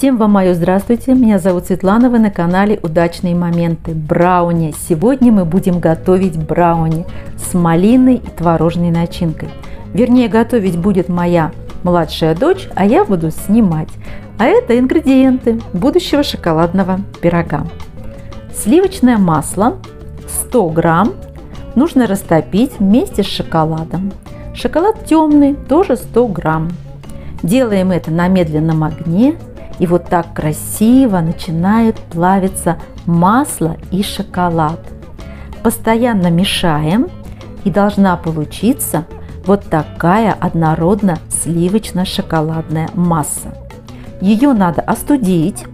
Всем вам мое здравствуйте, меня зовут Светлана, вы на канале Удачные моменты брауни. Сегодня мы будем готовить брауни с малиной и творожной начинкой. Вернее, готовить будет моя младшая дочь, а я буду снимать. А это ингредиенты будущего шоколадного пирога. Сливочное масло 100 грамм нужно растопить вместе с шоколадом. Шоколад темный тоже 100 грамм. Делаем это на медленном огне. И вот так красиво начинает плавиться масло и шоколад. Постоянно мешаем, и должна получиться вот такая однородно сливочно-шоколадная масса. Ее надо остудить,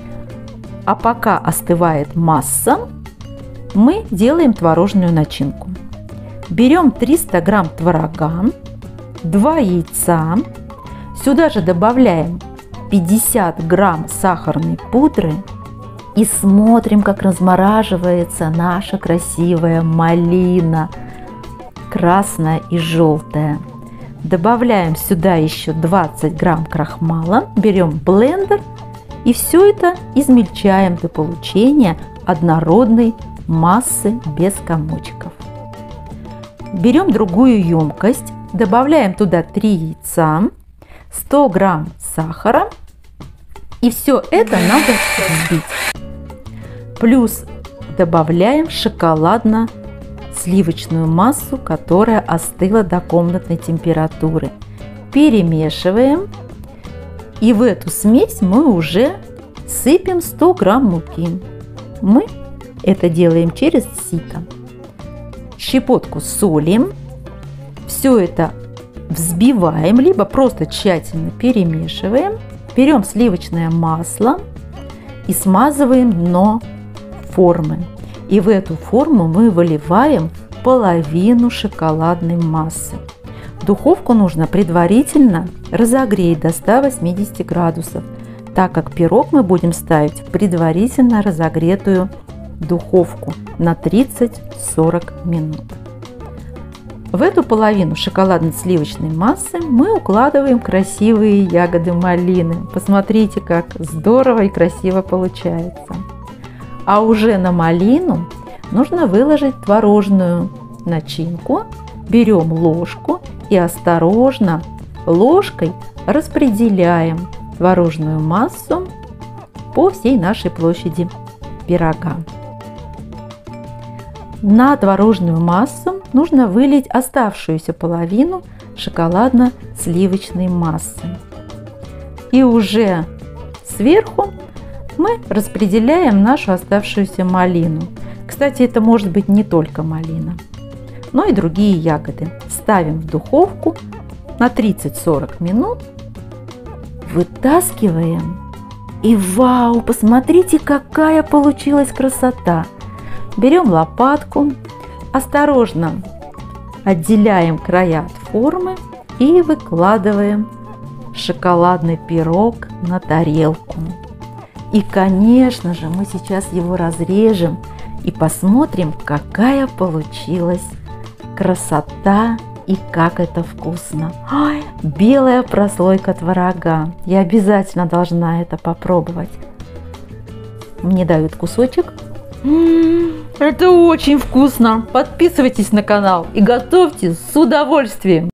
а пока остывает масса, мы делаем творожную начинку. Берем 300 грамм творога, 2 яйца, сюда же добавляем 50 грамм сахарной пудры и смотрим, как размораживается наша красивая малина, красная и желтая. Добавляем сюда еще 20 грамм крахмала, берем блендер и все это измельчаем до получения однородной массы без комочков. Берем другую емкость, добавляем туда 3 яйца, 100 грамм сахара, и все это надо взбить. Плюс добавляем шоколадно-сливочную массу, которая остыла до комнатной температуры. Перемешиваем, и в эту смесь мы уже сыпем 100 грамм муки. Мы это делаем через сито. Щепотку солим, все это взбиваем, либо просто тщательно перемешиваем. Берем сливочное масло и смазываем дно формы. И в эту форму мы выливаем половину шоколадной массы. Духовку нужно предварительно разогреть до 180 градусов, так как пирог мы будем ставить в предварительно разогретую духовку на 30-40 минут. В эту половину шоколадно-сливочной массы мы укладываем красивые ягоды малины. Посмотрите, как здорово и красиво получается. А уже на малину нужно выложить творожную начинку. Берем ложку и осторожно ложкой распределяем творожную массу по всей нашей площади пирога. На творожную массу нужно вылить оставшуюся половину шоколадно-сливочной массы. И уже сверху мы распределяем нашу оставшуюся малину. Кстати, это может быть не только малина, но и другие ягоды. Ставим в духовку на 30-40 минут, вытаскиваем. И вау, посмотрите, какая получилась красота! Берем лопатку, осторожно отделяем края от формы и выкладываем шоколадный пирог на тарелку. И, конечно же, мы сейчас его разрежем и посмотрим, какая получилась красота и как это вкусно. Ой, белая прослойка творога. Я обязательно должна это попробовать. Мне дают кусочек. Это очень вкусно! Подписывайтесь на канал и готовьте с удовольствием!